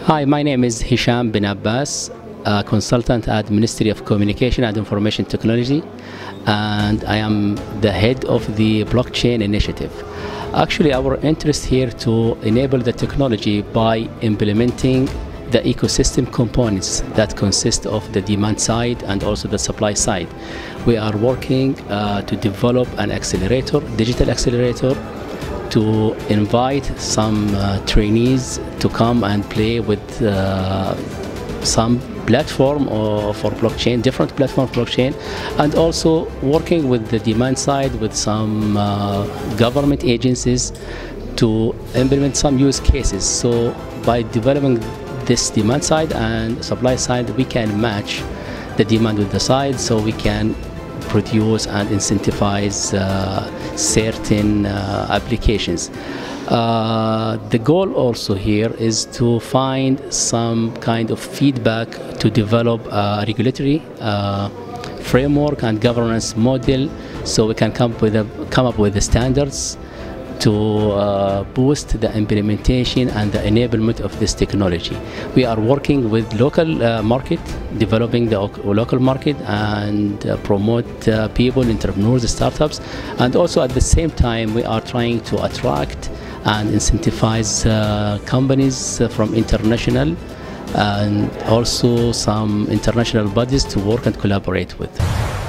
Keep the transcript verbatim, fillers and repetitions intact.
Hi, my name is Hesham Bin Abbas, a consultant at Ministry of Communication and Information Technology, and I am the head of the blockchain initiative. Actually, our interest here to enable the technology by implementing the ecosystem components that consist of the demand side and also the supply side. We are working uh, to develop an accelerator, digital accelerator, to invite some uh, trainees to come and play with uh, some platform or for blockchain, different platform for blockchain, and also working with the demand side with some uh, government agencies to implement some use cases. So by developing this demand side and supply side, we can match the demand with the side, so we can produce and incentivize uh, certain uh, applications. Uh, the goal also here is to find some kind of feedback to develop a regulatory uh, framework and governance model, so we can come, with a, come up with the standards to uh, boost the implementation and the enablement of this technology. We are working with local uh, market, developing the local market and uh, promote uh, people, entrepreneurs, startups, and also at the same time we are trying to attract and incentivize uh, companies uh, from international and also some international bodies to work and collaborate with.